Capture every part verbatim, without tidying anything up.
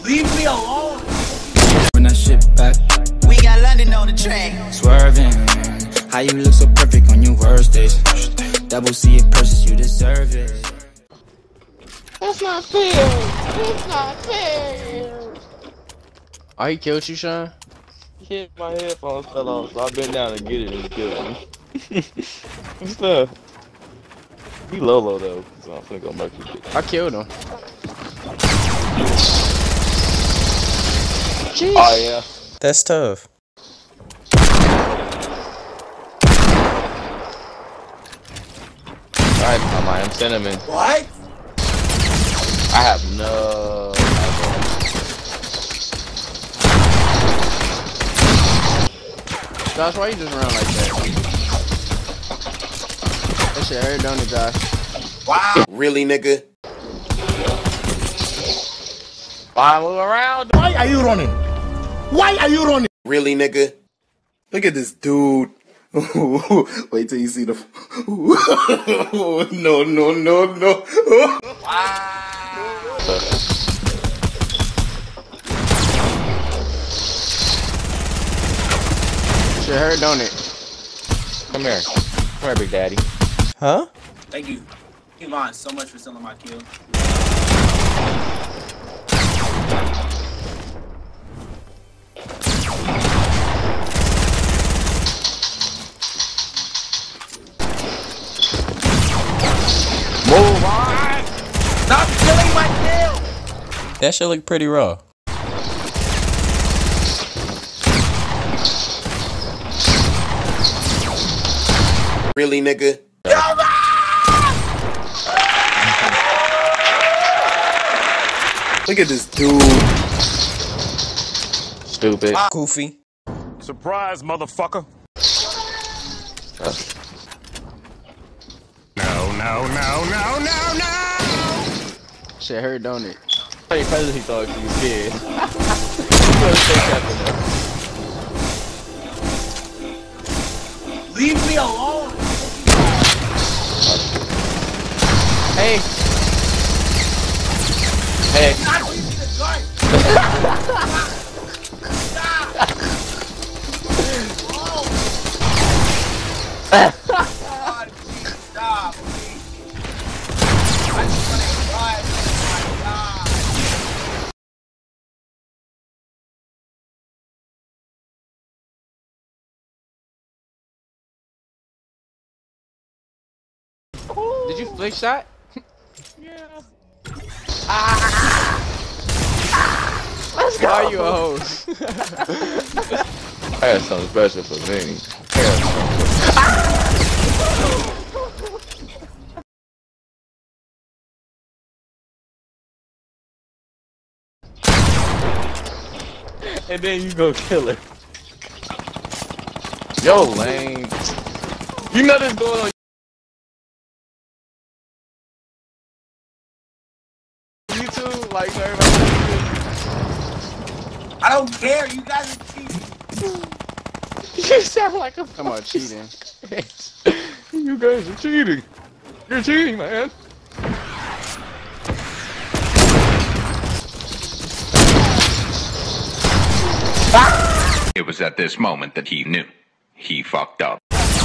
Leave me alone. When that shit back, We got London on the track. swerving. How you look so perfect on your worst days? Double C it purchase, you deserve it. That's not fair. That's not fair. Oh, he killed you, Sean? He hit my headphones fell off, so I bent down to get it and he killed me. What's up? He Lolo though, so I'm finna go mark you. I killed him. Jeez. Oh yeah. That's tough. Alright, I'm, I'm cinnamon. What? I have no. Josh, why you just run like that? That shit hurt, don't it, Josh? Wow. Really, nigga? Why move around? Why are you running? Why are you running? Really, nigga? Look at this dude. Wait till you see the. no, no, no, no. Shit hurt, don't it? Come here. Come here, Big Daddy. Huh? Thank you. Yvonne, so much for stealing my kill. Move on! Stop stealing my kill! That shit look pretty raw. Really, nigga? Look at this dude. Stupid. Goofy. Surprise, motherfucker. No, no, no, no, no, no! Shit hurt, don't it? How you he thought you was dead. Leave me alone. Hey, Hey, God, leave me the gun. God, please stop, please. I just want to cry. Oh my God. did you flick shot? let's go. Why are you a host? I got something special for Vinny. I got something. And then you go kill her. Yo, lame. You know this going on YouTube, like so everybody. I don't care. You guys are cheating. You sound like a Come on, cheating. You guys are cheating. You're cheating, man. It was at this moment that he knew. He fucked up.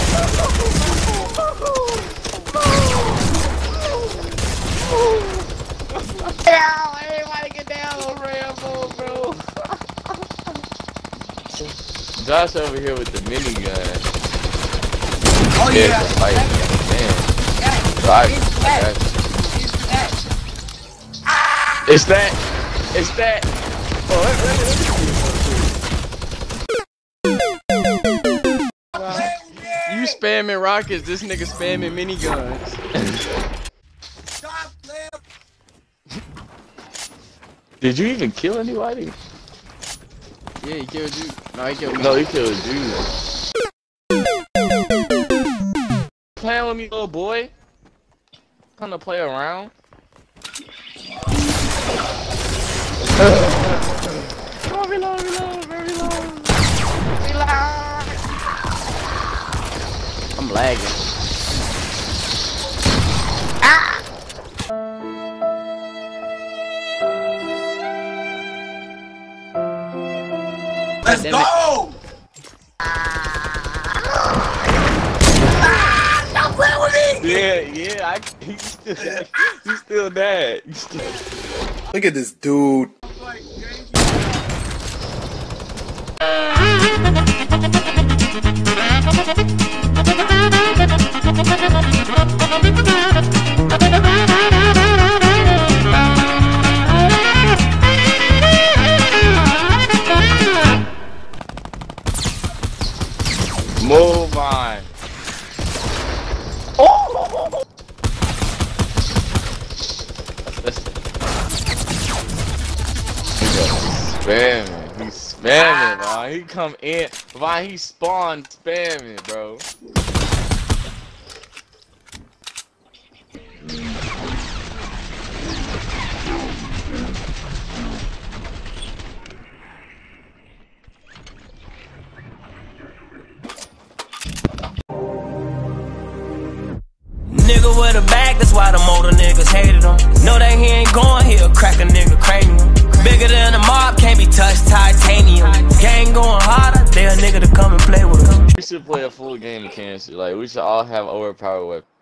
Down, everybody get down on Rambo, bro. Josh over here with the minigun. Oh Yeah, yeah. fight, man. Yeah. Right. It's that. Okay. It's that. It's that. Oh, let, let, let, You spamming rockets, this nigga spamming miniguns. Stop playing. Did you even kill anybody? Yeah, he killed you. No, he killed me. No, he killed you. Playing with me, little boy. Come to play around. Come on, reload, reload, reload. Reload. I'm lagging. Let's Damn go! Stop playing with me! Yeah, yeah, I, he's still, he's still dead. He's still... Look at this dude. Move on. Oh! That's, that's spamming. He's spamming, bro. He come in. Why he spawned spamming, bro? Nigga with a bag, that's why the motor niggas hated him. Know that he ain't going, he'll crack a nigga cranium. Bigger than a mob, can't be touched, titanium. Gang going harder, they a nigga to come and play with us. We should play a full game of cancer. Like, we should all have overpowered weapons.